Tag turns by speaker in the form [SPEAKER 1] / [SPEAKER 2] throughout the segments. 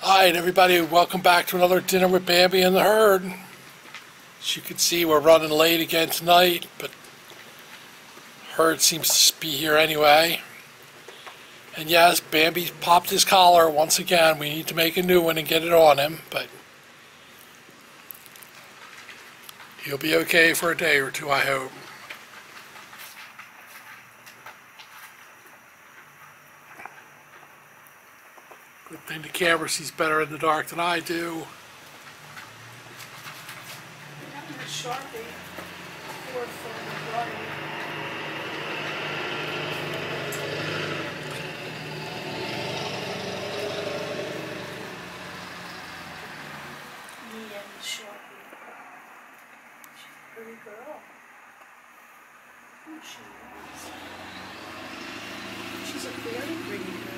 [SPEAKER 1] Alright everybody, welcome back to another dinner with Bambi and the herd. As you can see, we're running late again tonight, but herd seems to be here anyway. And yes, Bambi popped his collar once again. We need to make a new one and get it on him, but he'll be okay for a day or two, I hope. Good thing the camera sees better in the dark than I do.
[SPEAKER 2] Sharpie for the running. Me and the Sharpie. She's a pretty girl. Oh, she is. She's a very pretty girl.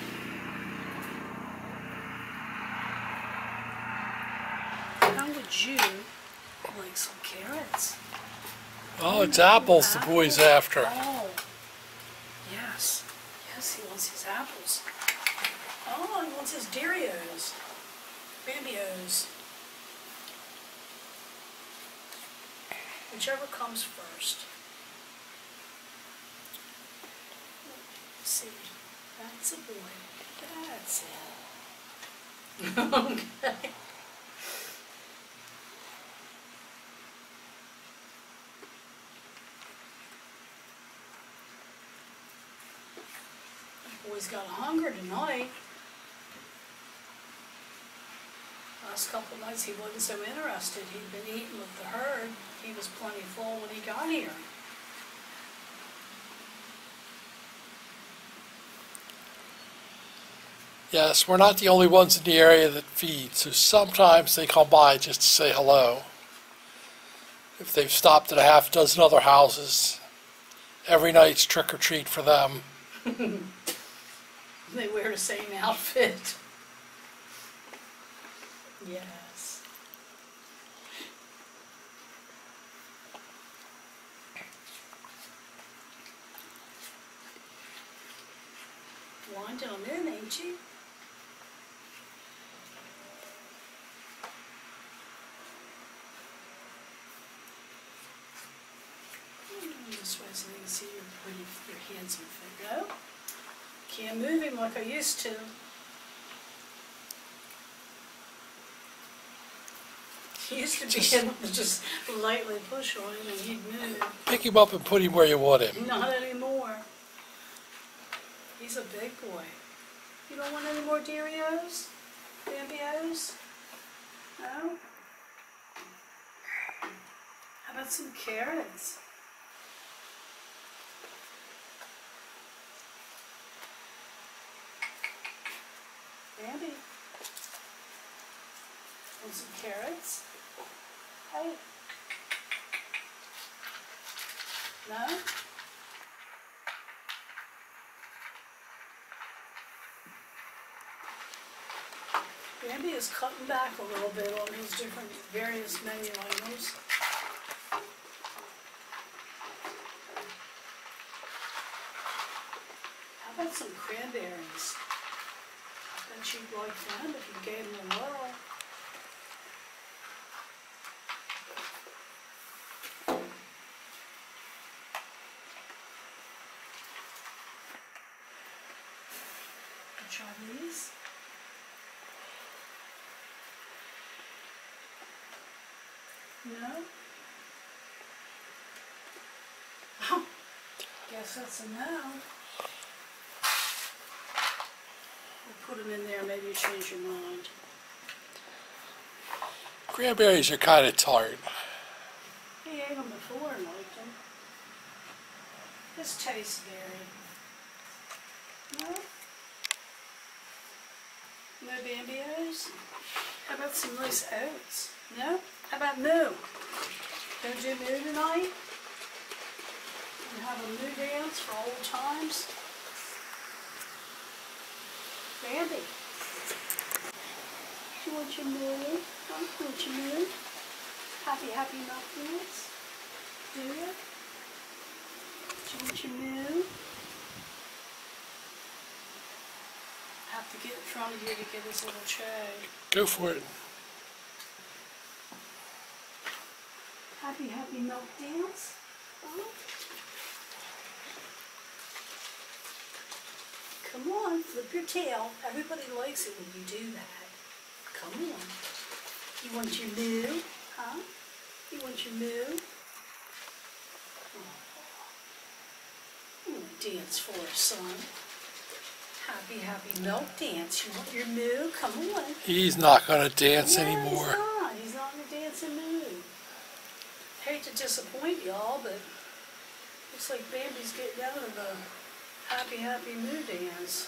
[SPEAKER 2] How would you like some carrots?
[SPEAKER 1] Oh, it's apples the boy's after.
[SPEAKER 2] Oh, yes. Yes, he wants his apples. Oh, he wants his Darios. Bambios. Whichever comes first. Let's see. That's a boy. That's it. Okay. Boy's got a hunger tonight. Last couple of nights he wasn't so interested. He'd been eating with the herd. He was plenty full when he got here.
[SPEAKER 1] Yes, we're not the only ones in the area that feed, so sometimes they come by just to say hello. If they've stopped at a half dozen other houses, every night's trick or treat for them.
[SPEAKER 2] They wear the same outfit. Yes. Winding them in, ain't you? This way so they can see your pretty, your handsome figure. Can't move him like I used to. He used to be able to just lightly push on him and he'd move.
[SPEAKER 1] Pick him up and put him where you want him.
[SPEAKER 2] Not anymore. He's a big boy. You don't want any more Darios? Bambios? No? How about some carrots? Bambi. Want some carrots? Hey. No? Bambi is cutting back a little bit on his different various menu items. How about some cranberries? I bet you'd like them if you gave them a whirl. Try these. No? Oh, guess that's a no. We'll put them in there, maybe you change your mind.
[SPEAKER 1] Cranberries are kind of tart.
[SPEAKER 2] He ate them before and liked them. This tastes very. No? No Bambios? How about some nice oats? No? How about moo? Gonna do moo tonight? And have a moo dance for old times? Bambi. Do you want your moo? Huh? Do you want your moo? Happy, happy muffins? Do you? Do you want your moo? have to get in front of you to get his little tray.
[SPEAKER 1] Go for it.
[SPEAKER 2] Happy, happy milk dance. Oh. Come on, flip your tail. Everybody likes it when you do that. Come on. You want your moo? Huh? You want your moo? You want to dance for us, son. Happy, happy milk dance. You want your moo? Come on.
[SPEAKER 1] He's not going to dance
[SPEAKER 2] No,
[SPEAKER 1] anymore.
[SPEAKER 2] He's not. He's not in a dancing mood. Hate to disappoint y'all, but looks like Bambi's getting out of the happy, happy mood dance.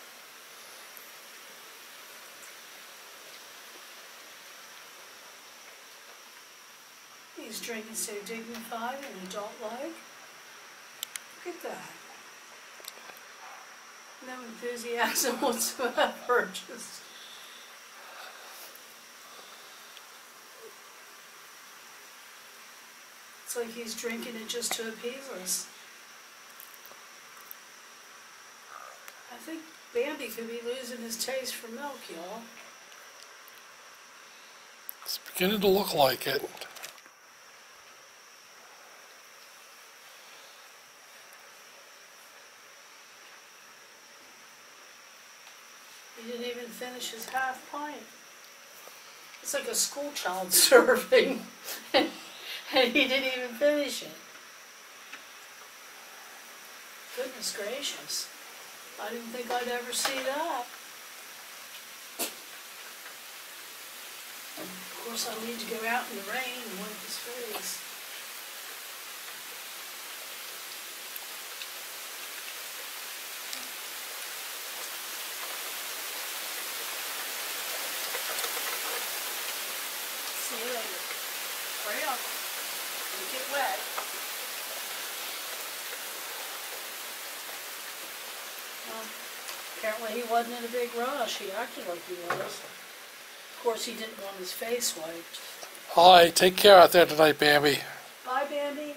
[SPEAKER 2] He's drinking so dignified and adult-like. Look at that. No enthusiasm whatsoever. Just it's like he's drinking it just to appease us. I think Bambi could be losing his taste for milk, y'all.
[SPEAKER 1] It's beginning to look like it.
[SPEAKER 2] He didn't even finish his half pint. It's like a school child serving, and he didn't even finish it. Goodness gracious. I didn't think I'd ever see that. Of course, I need to go out in the rain and wipe his face. See you later. Hurry up. Don't get wet. Well, apparently he wasn't in a big rush. He acted like he was. Of course, he didn't want his face wiped.
[SPEAKER 1] All right, take care out there tonight, Bambi.
[SPEAKER 2] Bye, Bambi.